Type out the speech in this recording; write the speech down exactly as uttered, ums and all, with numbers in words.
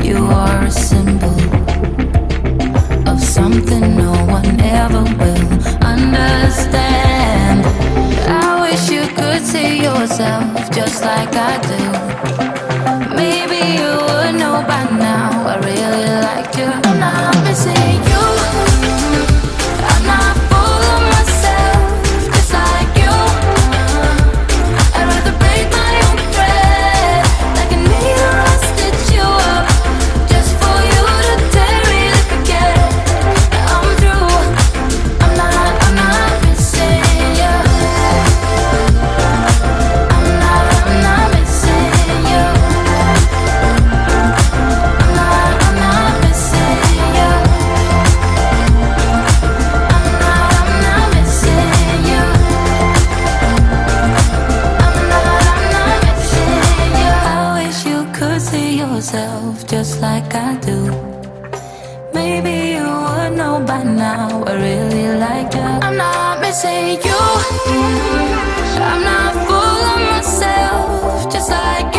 You are a symbol of something no one ever will understand. I wish you could see yourself just like I do. Maybe you would know by now I really like you. I'm not missing you. I'm not full of myself, just like you. I'd rather break my own thread like a needle. I stitch you up just for you to tear it up again. I'm through. I'm not, I'm not missing you. I'm not, I'm not missing you. I'm not, I'm not missing you. I'm not, I'm not missing you. I'm not, I'm not missing you. I wish you could see yourself just like I do. Maybe you would know by now I really like you. I'm not missing you. I'm not full of myself, just like